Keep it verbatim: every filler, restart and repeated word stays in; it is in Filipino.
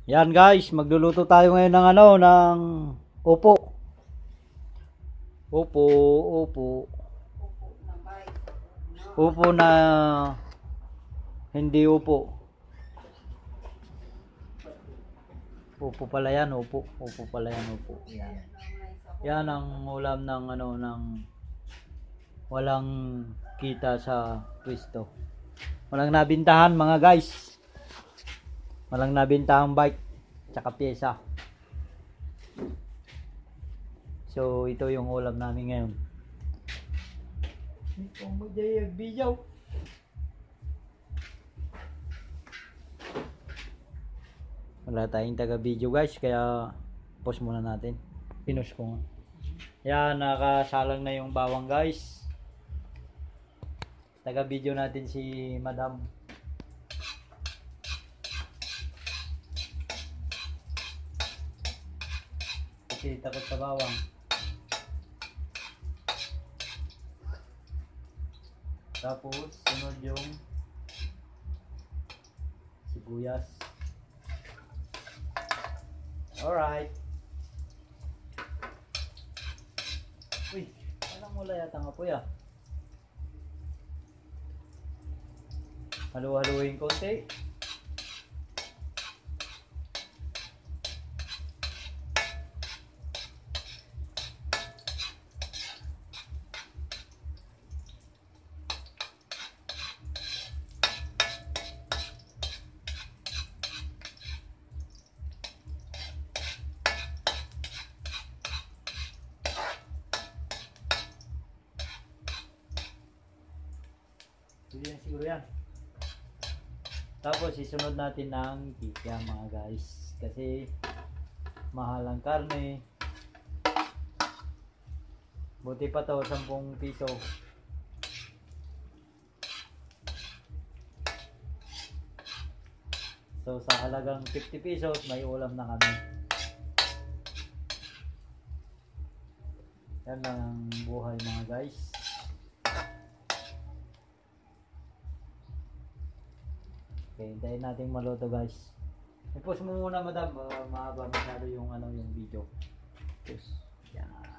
Yan guys, magluluto tayo ngayon ng ano, ng upo. Upo, upo. Upo na hindi upo. Upo pala yan, upo. Upo pala yan, upo. Yan. Yan ang ulam ng ano, ng walang kita sa pwesto. Walang nabintahan mga guys. Walang nabintang bike tsaka pyesa. So ito yung ulam namin ngayon. Kung magdayag biyaw. Wala tayong taga video guys, kaya pause muna natin. Pinos ko nga. Yan, nakasalang na yung bawang guys. Taga video natin si Madam. Okay, takot sa bawang. Tapos, sunod yung sibuyas. Alright. Uy, parang wala yata nga po ya. Halu-haluin konti. Pwede na siguro yan. Tapos isunod natin ng kikya mga guys. Kasi mahal ang karne. Buti pa to, sampung piso. So sa halagang fifty pesos may ulam na kami. Yan lang ang buhay mga guys. Okay, hintayin natin maluto guys. I-post mo muna madam, uh, mahaba masyado yung ano yung video. Post. Yan.